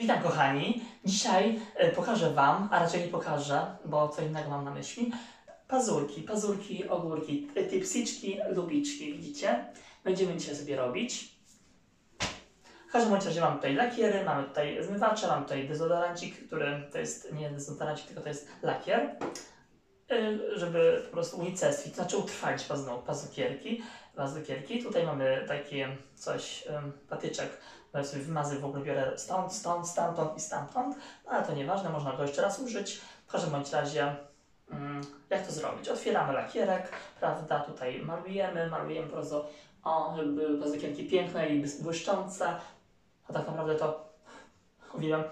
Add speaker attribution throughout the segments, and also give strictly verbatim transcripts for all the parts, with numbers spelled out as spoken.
Speaker 1: Witam kochani, dzisiaj e, pokażę Wam, a raczej nie pokażę, bo co innego mam na myśli, pazurki, pazurki, ogórki, e, tipsiczki, lubiczki, widzicie? Będziemy dzisiaj sobie robić. W każdym bądź razie mamy tutaj lakiery, mamy tutaj zmywacze, mamy tutaj dezodorancik, który to jest nie dezodorancik, tylko to jest lakier, e, żeby po prostu unicestwić, znaczy utrwalić pazukierki, pazukierki. Tutaj mamy takie coś, e, patyczek. Ja sobie wymazy w ogóle biorę stąd, stąd, stamtąd i stamtąd, no ale to nieważne, można go jeszcze raz użyć. W każdym bądź razie, mm, jak to zrobić? Otwieramy lakierek, prawda, tutaj malujemy, malujemy po prostu, o, żeby były pazukierki piękne i błyszczące, a tak naprawdę to uwielbiam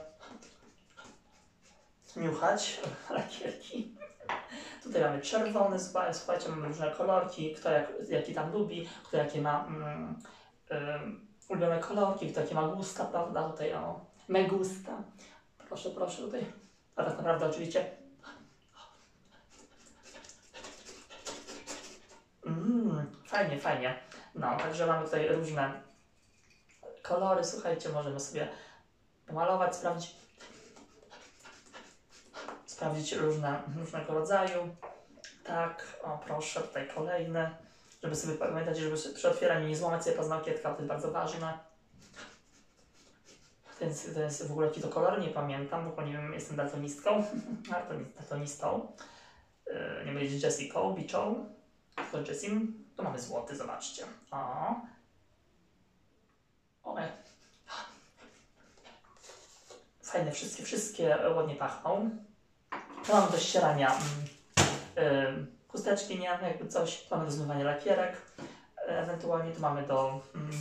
Speaker 1: niuchać lakierki. Tutaj mamy czerwony, słuchajcie, mamy różne kolorki, kto jak, jaki tam lubi, kto jakie ma... Mm, ym, ulubione kolorki, takie ma gusta, prawda, tutaj o, me gusta, proszę, proszę tutaj, a tak naprawdę oczywiście, mmm, fajnie, fajnie, no, także mamy tutaj różne kolory, słuchajcie, możemy sobie pomalować, sprawdzić, sprawdzić różne, różnego rodzaju, tak, o proszę, tutaj kolejny. Żeby sobie pamiętać, żeby przy otwieraniu nie złamać sobie paznokietka, to jest bardzo ważne. To jest, to jest w ogóle jaki to kolor, nie pamiętam, bo nie wiem, jestem daltonistką, daltonistą. Yy, nie będzie Jessicą, Biczą, tylko Jessim. Tu mamy złoty, zobaczcie. O. One. Fajne, wszystkie, wszystkie ładnie pachną. Tu mamy do ścierania yy, chusteczki, nie? Jakby coś. Tu mamy do zmywania lakierek. Ewentualnie tu mamy do... Mm,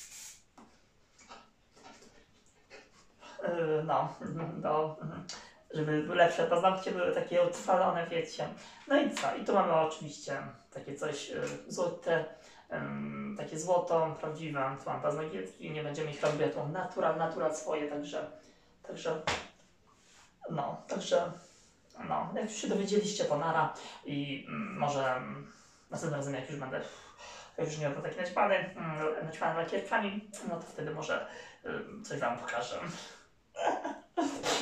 Speaker 1: yy, no, do... Żeby lepsze paznokcie były takie utrwalone, wiecie. No i co? I tu mamy oczywiście takie coś yy, złote, yy, takie złoto, prawdziwe. Tu mam paznokietki, nie będziemy ich robić, tu natural, natural swoje, także... Także... No, także... No, jak już się dowiedzieliście, to nara i mm, może mm, następnym razem, jak już będę jak już nie będę taki naćpany, mm, naćpany lakierkami, no to wtedy może y, coś Wam pokażę.